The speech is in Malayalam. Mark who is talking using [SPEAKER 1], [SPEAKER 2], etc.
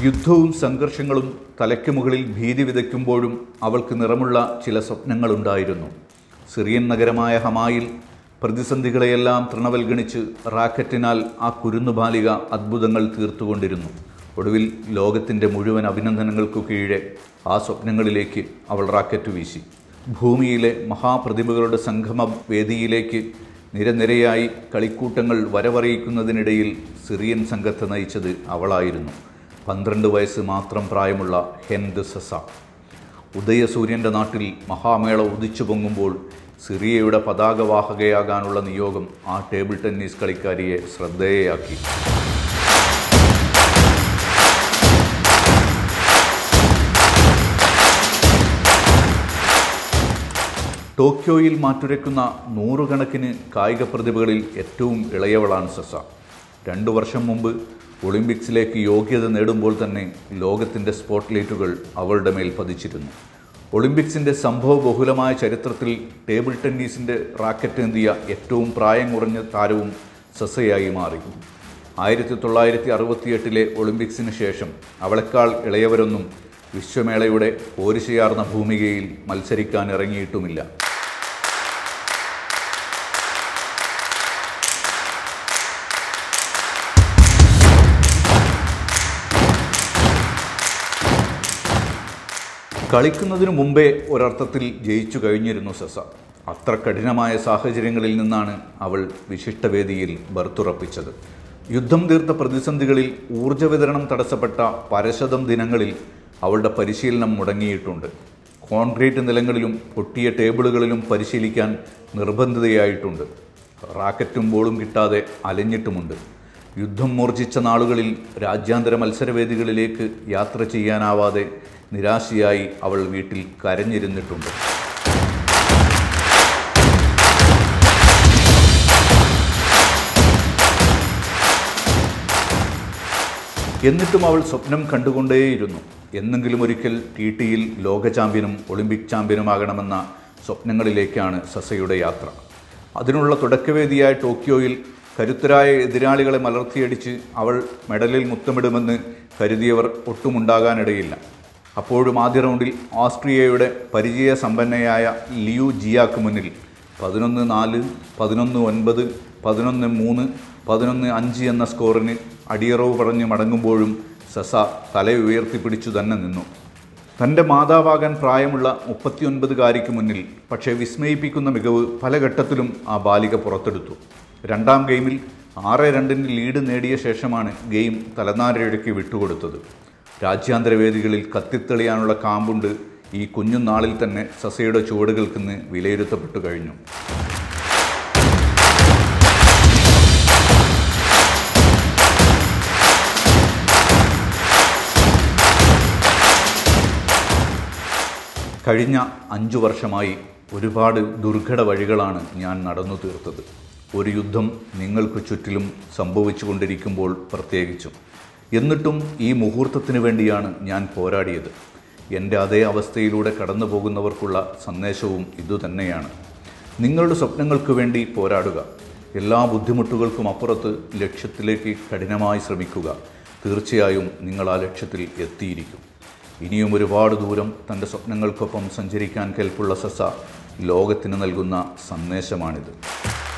[SPEAKER 1] യുദ്ധവും സംഘർഷങ്ങളും തലയ്ക്ക് മുകളിൽ ഭീതി വിതയ്ക്കുമ്പോഴും അവൾക്ക് നിറമുള്ള ചില സ്വപ്നങ്ങളുണ്ടായിരുന്നു. സിറിയൻ നഗരമായ ഹമായിൽ പ്രതിസന്ധികളെയെല്ലാം തൃണവൽഗണിച്ച് റാക്കറ്റിനാൽ ആ കുരുന്നുബാലിക അത്ഭുതങ്ങൾ തീർത്തുകൊണ്ടിരുന്നു. ഒടുവിൽ ലോകത്തിൻ്റെ മുഴുവൻ അഭിനന്ദനങ്ങൾക്കു കീഴെ ആ സ്വപ്നങ്ങളിലേക്ക് അവൾ റാക്കറ്റ് വീശി. ഭൂമിയിലെ മഹാപ്രതിഭകളുടെ സംഗമ വേദിയിലേക്ക് നിരനിരയായി കളിക്കൂട്ടങ്ങൾ വരവറിയിക്കുന്നതിനിടയിൽ സിറിയൻ സംഘത്തെ നയിച്ചത് അവളായിരുന്നു. 12 വയസ്സ് മാത്രം പ്രായമുള്ള ഹെൻഡ് സസ. ഉദയസൂര്യൻ്റെ നാട്ടിൽ മഹാമേള ഉദിച്ചു പൊങ്ങുമ്പോൾ സിറിയയുടെ പതാകവാഹകയാകാനുള്ള നിയോഗം ആ ടേബിൾ ടെന്നീസ് കളിക്കാരിയെ ശ്രദ്ധേയയാക്കി. ടോക്കിയോയിൽ മാറ്റുരയ്ക്കുന്ന നൂറുകണക്കിന് കായിക പ്രതിഭകളിൽ ഏറ്റവും ഇളയവളാണ് സസ. 2 വർഷം മുമ്പ് ഒളിമ്പിക്സിലേക്ക് യോഗ്യത നേടുമ്പോൾ തന്നെ ലോകത്തിൻ്റെ സ്പോട്ട്ലൈറ്റുകൾ അവളുടെ മേൽ പതിച്ചിരുന്നു. ഒളിമ്പിക്സിൻ്റെ സംഭവബഹുലമായ ചരിത്രത്തിൽ ടേബിൾ ടെന്നീസിൻ്റെ റാക്കറ്റ് ഏന്തിയ ഏറ്റവും പ്രായം കുറഞ്ഞ താരവും സസയായി മാറി. 1968 ഒളിമ്പിക്സിന് ശേഷം അവളെക്കാൾ ഇളയവരൊന്നും വിശ്വമേളയുടെ പോരിശയാർന്ന ഭൂമികയിൽ മത്സരിക്കാൻ ഇറങ്ങിയിട്ടുമില്ല. കളിക്കുന്നതിനു മുമ്പേ ഒരർത്ഥത്തിൽ ജയിച്ചു കഴിഞ്ഞിരുന്നു സസ. അത്ര കഠിനമായ സാഹചര്യങ്ങളിൽ നിന്നാണ് അവൾ വിശിഷ്ടവേദിയിൽ ബർത്തുറപ്പിച്ചത്. യുദ്ധം തീർത്ത പ്രതിസന്ധികളിൽ ഊർജ്ജ വിതരണം തടസ്സപ്പെട്ട പരശതം ദിനങ്ങളിൽ അവളുടെ പരിശീലനം മുടങ്ങിയിട്ടുണ്ട്. കോൺക്രീറ്റ് നിലങ്ങളിലും പൊട്ടിയ ടേബിളുകളിലും പരിശീലിക്കാൻ നിർബന്ധിതയായിട്ടുണ്ട്. റാക്കറ്റും ബോളും കിട്ടാതെ അലഞ്ഞിട്ടുമുണ്ട്. യുദ്ധം മൂർച്ഛിച്ച നാളുകളിൽ രാജ്യാന്തര മത്സരവേദികളിലേക്ക് യാത്ര ചെയ്യാനാവാതെ നിരാശയായി അവൾ വീട്ടിൽ കരഞ്ഞിരുന്നിട്ടുണ്ട്. എന്നിട്ടും അവൾ സ്വപ്നം കണ്ടുകൊണ്ടേയിരുന്നു. എന്നെങ്കിലും ഒരിക്കൽ ടി-യിൽ ലോക ചാമ്പ്യനും ഒളിമ്പിക് ചാമ്പ്യനുമാകണമെന്ന സ്വപ്നങ്ങളിലേക്കാണ് സസയുടെ യാത്ര. അതിനുള്ള തുടക്കവേദിയായ ടോക്കിയോയിൽ കരുത്തരായ എതിരാളികളെ മലർത്തിയടിച്ച് അവൾ മെഡലിൽ മുത്തമിടുമെന്ന് കരുതിയവർ ഒട്ടുമുണ്ടാകാനിടയില്ല. അപ്പോഴും ആദ്യ റൗണ്ടിൽ ഓസ്ട്രിയയുടെ പരിചയസമ്പന്നയായ ലിയു ജിയാക്ക് മുന്നിൽ 11-4, 11-9, 11-3, 11-5 എന്ന സ്കോറിന് അടിയറവ് പറഞ്ഞ് മടങ്ങുമ്പോഴും സസ തലയുയർത്തിപ്പിടിച്ചു തന്നെ നിന്നു. തൻ്റെ മാതാവാകാൻ പ്രായമുള്ള 39-കാരിക്ക് മുന്നിൽ പക്ഷേ വിസ്മയിപ്പിക്കുന്ന മികവ് പല ഘട്ടത്തിലും ആ ബാലിക പുറത്തെടുത്തു. 2ാം ഗെയിമിൽ 6-2 ലീഡ് നേടിയ ശേഷമാണ് ഗെയിം തലനാരിഴയ്ക്ക് വിട്ടുകൊടുത്തത്. രാജ്യാന്തര വേദികളിൽ കത്തിത്തെളിയാനുള്ള കാമ്പുണ്ട് ഈ കുഞ്ഞുനാളിൽ തന്നെ സസയുടെ ചുവടുകൾക്കിന്ന് വിലയിരുത്തപ്പെട്ടു കഴിഞ്ഞു. കഴിഞ്ഞ 5 വർഷമായി ഒരുപാട് ദുർഘട വഴികളാണ് ഞാൻ നടന്നു തീർത്തത്. ഒരു യുദ്ധം നിങ്ങൾക്ക് ചുറ്റിലും സംഭവിച്ചു കൊണ്ടിരിക്കുമ്പോൾ പ്രത്യേകിച്ചും. എന്നിട്ടും ഈ മുഹൂർത്തത്തിന് വേണ്ടിയാണ് ഞാൻ പോരാടിയത്. എൻ്റെ അതേ അവസ്ഥയിലൂടെ കടന്നു പോകുന്നവർക്കുള്ള സന്ദേശവും ഇതുതന്നെയാണ്. നിങ്ങളുടെ സ്വപ്നങ്ങൾക്ക് വേണ്ടി പോരാടുക. എല്ലാ ബുദ്ധിമുട്ടുകൾക്കും അപ്പുറത്ത് ലക്ഷ്യത്തിലേക്ക് കഠിനമായി ശ്രമിക്കുക. തീർച്ചയായും നിങ്ങൾ ആ ലക്ഷ്യത്തിൽ എത്തിയിരിക്കും. ഇനിയും ഒരുപാട് ദൂരം തൻ്റെ സ്വപ്നങ്ങൾക്കൊപ്പം സഞ്ചരിക്കാൻ കെൽപ്പുള്ള സസ ലോകത്തിന് നൽകുന്ന സന്ദേശമാണിത്.